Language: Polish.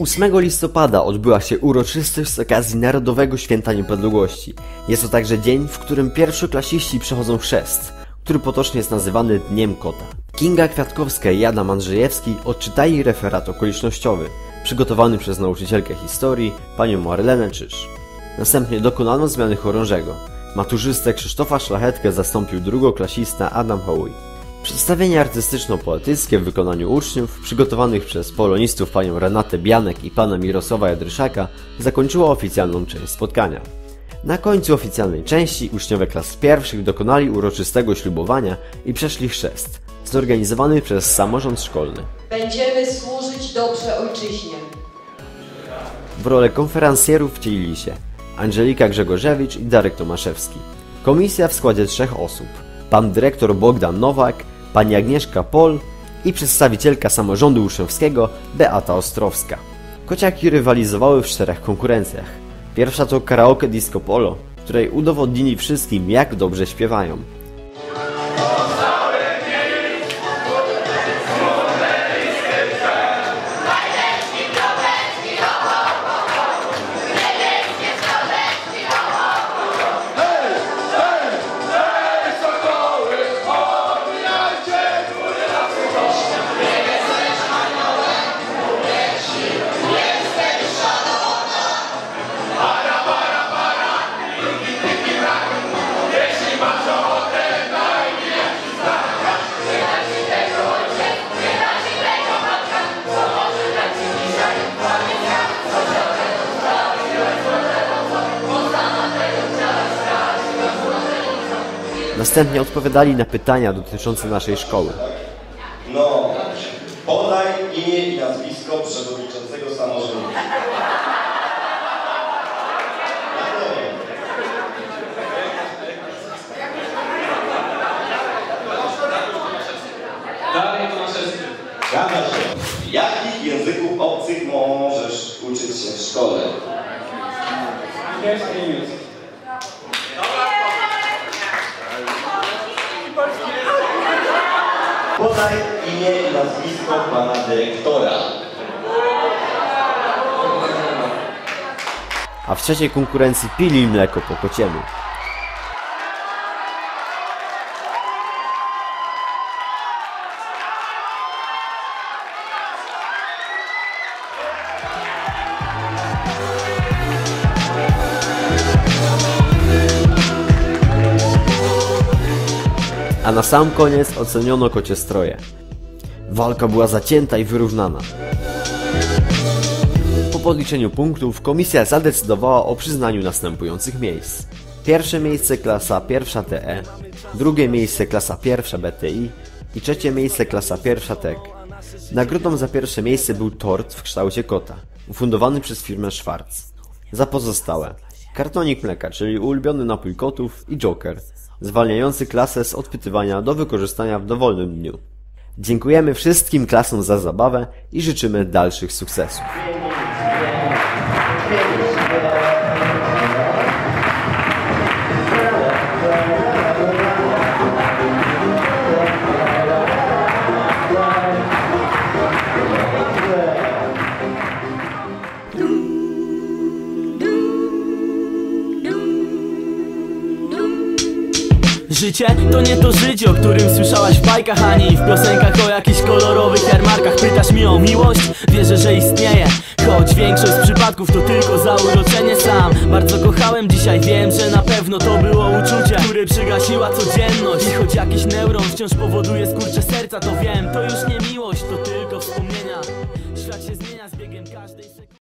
8 listopada odbyła się uroczystość z okazji Narodowego Święta Niepodległości. Jest to także dzień, w którym pierwszoklasiści przechodzą chrzest, który potocznie jest nazywany Dniem Kota. Kinga Kwiatkowska i Adam Andrzejewski odczytali referat okolicznościowy, przygotowany przez nauczycielkę historii, panią Marlenę Czyż. Następnie dokonano zmiany chorążego. Maturzystę Krzysztofa Szlachetkę zastąpił drugoklasista Adam Hołuj. Przedstawienie artystyczno-poetyckie w wykonaniu uczniów, przygotowanych przez polonistów panią Renatę Bianek i pana Mirosława Jadryszaka, zakończyło oficjalną część spotkania. Na końcu oficjalnej części uczniowie klas pierwszych dokonali uroczystego ślubowania i przeszli chrzest, zorganizowany przez samorząd szkolny. Będziemy służyć dobrze ojczyźnie. W rolę konferencjerów wcielili się Angelika Grzegorzewicz i Darek Tomaszewski. Komisja w składzie 3 osób: pan dyrektor Bogdan Nowak, pani Agnieszka Pol i przedstawicielka samorządu uczniowskiego Beata Ostrowska. Kociaki rywalizowały w 4 konkurencjach. Pierwsza to karaoke disco polo, w której udowodnili wszystkim, jak dobrze śpiewają. Następnie odpowiadali na pytania dotyczące naszej szkoły. No, podaj imię i nazwisko przewodniczącego samorządu. Darek Tomaszewski. Zgadza się. Jakich języków obcych możesz uczyć się w szkole? Angielski i niemiecki. Podaj imię i nazwisko pana dyrektora. A w trzeciej konkurencji pili mleko po kociemu. A na sam koniec oceniono kocie stroje. Walka była zacięta i wyrównana. Po podliczeniu punktów komisja zadecydowała o przyznaniu następujących miejsc. Pierwsze miejsce klasa 1 TE, drugie miejsce klasa 1 BTI i trzecie miejsce klasa 1 TEK. Nagrodą za pierwsze miejsce był tort w kształcie kota, ufundowany przez firmę Schwarz. Za pozostałe kartonik mleka, czyli ulubiony napój kotów, i joker, zwalniający klasę z odpytywania do wykorzystania w dowolnym dniu. Dziękujemy wszystkim klasom za zabawę i życzymy dalszych sukcesów. Życie to nie to życie, o którym słyszałaś w bajkach, ani w piosenkach o jakichś kolorowych jarmarkach. Pytasz mi o miłość? Wierzę, że istnieje, choć większość z przypadków to tylko zauroczenie. Sam bardzo kochałem, dzisiaj wiem, że na pewno to było uczucie, które przygasiła codzienność. I choć jakiś neuron wciąż powoduje skurcze serca, to wiem, to już nie miłość, to tylko wspomnienia. Świat się zmienia z biegiem każdej sekundy.